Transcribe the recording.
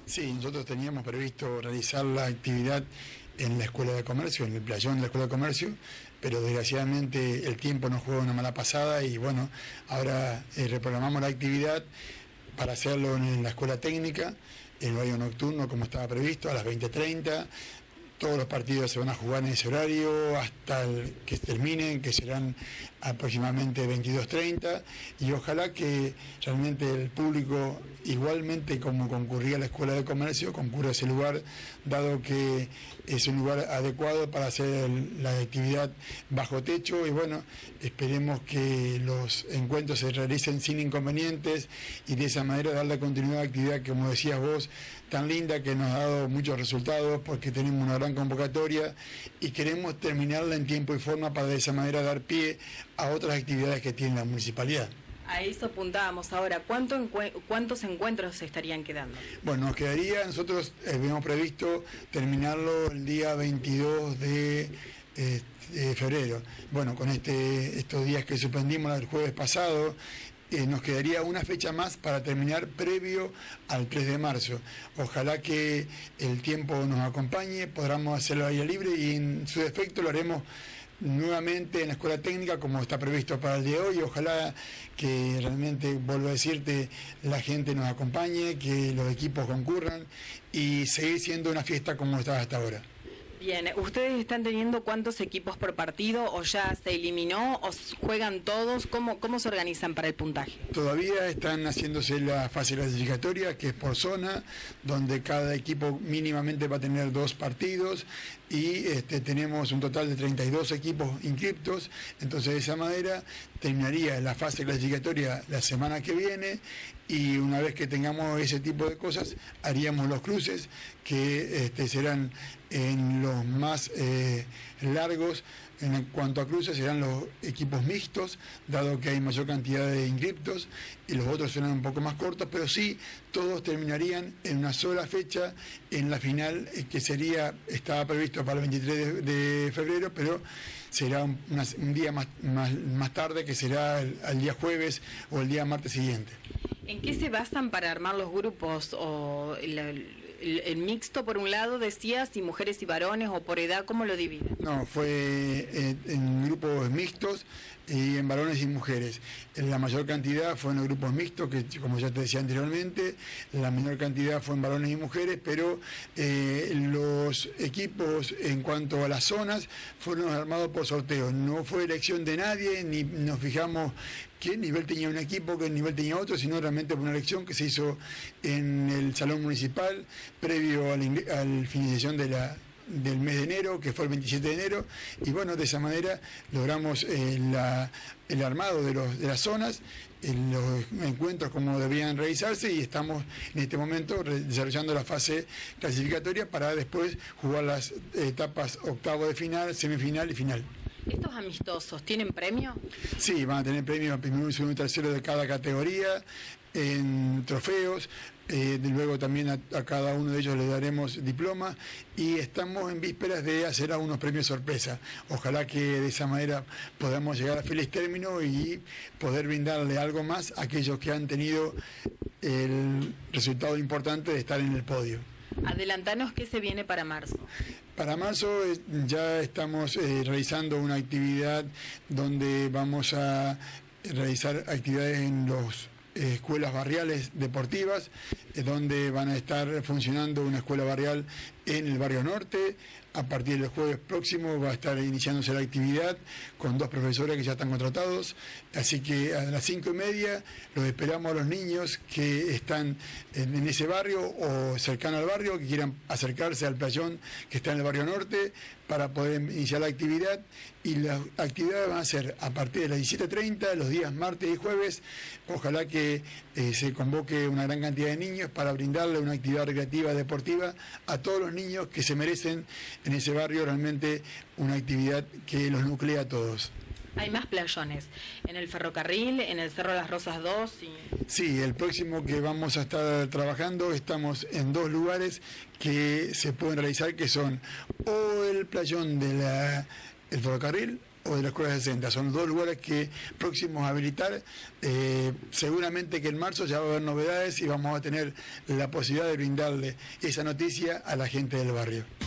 Sí, nosotros teníamos previsto realizar la actividad en la Escuela de Comercio, en el playón de la Escuela de Comercio, pero desgraciadamente el tiempo nos jugó una mala pasada y bueno, ahora reprogramamos la actividad para hacerlo en la Escuela Técnica, en el horario nocturno como estaba previsto, a las 20:30. Todos los partidos se van a jugar en ese horario hasta que terminen, que serán aproximadamente 22:30, y ojalá que realmente el público, igualmente como concurría a la Escuela de Comercio, concurra a ese lugar, dado que es un lugar adecuado para hacer la actividad bajo techo, y bueno, esperemos que los encuentros se realicen sin inconvenientes y de esa manera darle continuidad a la actividad que, como decías vos, tan linda, que nos ha dado muchos resultados porque tenemos una gran convocatoria y queremos terminarla en tiempo y forma para de esa manera dar pie a otras actividades que tiene la municipalidad. A eso apuntábamos ahora. ¿Cuántos encuentros se estarían quedando? Bueno, nos quedaría, nosotros habíamos previsto terminarlo el día 22 de febrero. Bueno, con estos días que suspendimos el jueves pasado, nos quedaría una fecha más para terminar previo al 3 de marzo. Ojalá que el tiempo nos acompañe, podamos hacerlo al aire libre y en su defecto lo haremos nuevamente en la Escuela Técnica como está previsto para el día de hoy. Ojalá que realmente, vuelvo a decirte, la gente nos acompañe, que los equipos concurran y seguir siendo una fiesta como está hasta ahora. Bien, ¿ustedes están teniendo cuántos equipos por partido o ya se eliminó o juegan todos? ¿Cómo se organizan para el puntaje? Todavía están haciéndose la fase clasificatoria, que es por zona, donde cada equipo mínimamente va a tener 2 partidos y tenemos un total de 32 equipos inscriptos. Entonces, de esa manera terminaría la fase clasificatoria la semana que viene y una vez que tengamos ese tipo de cosas haríamos los cruces que serán en los más largos. En cuanto a cruces serán los equipos mixtos, dado que hay mayor cantidad de inscriptos, y los otros serán un poco más cortos, pero sí todos terminarían en una sola fecha en la final, que estaba previsto para el 23 de febrero, pero será un día más tarde, que será el día jueves o el día martes siguiente. ¿En qué se basan para armar los grupos? ¿O el mixto, por un lado, decías, y mujeres y varones, o por edad, cómo lo dividen? No, fue en grupos mixtos y en varones y mujeres. La mayor cantidad fue en los grupos mixtos, que como ya te decía anteriormente, la menor cantidad fue en varones y mujeres, pero los equipos en cuanto a las zonas fueron armados por sorteo. No fue elección de nadie, ni nos fijamos qué nivel tenía un equipo, qué nivel tenía otro, sino realmente por una elección que se hizo en el Salón Municipal previo a la finalización del mes de enero, que fue el 27 de enero, y bueno, de esa manera logramos el armado de las zonas, los encuentros como debían realizarse, y estamos en este momento desarrollando la fase clasificatoria para después jugar las etapas octavo de final, semifinal y final. ¿Estos amistosos tienen premio? Sí, van a tener premio a primero, segundo y tercero de cada categoría, en trofeos. Luego también a cada uno de ellos le daremos diploma y estamos en vísperas de hacer algunos premios sorpresa. Ojalá que de esa manera podamos llegar a feliz término y poder brindarle algo más a aquellos que han tenido el resultado importante de estar en el podio. Adelantanos qué se viene para marzo. Para marzo ya estamos realizando una actividad donde vamos a realizar actividades en las escuelas barriales deportivas, donde van a estar funcionando una escuela barrial en el barrio norte. A partir del jueves próximo va a estar iniciándose la actividad con 2 profesores que ya están contratados, así que a las 5:30 los esperamos a los niños que están en ese barrio o cercano al barrio, que quieran acercarse al playón que está en el barrio norte para poder iniciar la actividad. Y las actividades van a ser a partir de las 17:30, los días martes y jueves. Ojalá que se convoque una gran cantidad de niños para brindarle una actividad recreativa deportiva a todos los niños que se merecen en ese barrio, realmente una actividad que los nuclea a todos. Hay más playones, en el Ferrocarril, en el Cerro Las Rosas 2. Sí, el próximo que vamos a estar trabajando, estamos en 2 lugares que se pueden realizar, que son o el playón del Ferrocarril o de la Escuela 60. Son 2 lugares que próximos a habilitar. Seguramente que en marzo ya va a haber novedades y vamos a tener la posibilidad de brindarle esa noticia a la gente del barrio.